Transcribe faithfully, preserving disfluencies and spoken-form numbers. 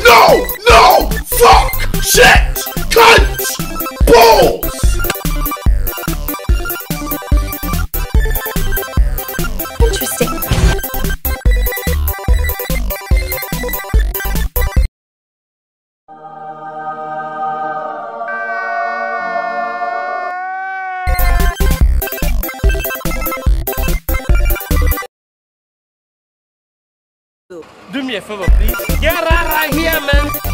no, no, fuck, shit, cunt, balls. Interesting. Do me a favor, please. Get out right here, man.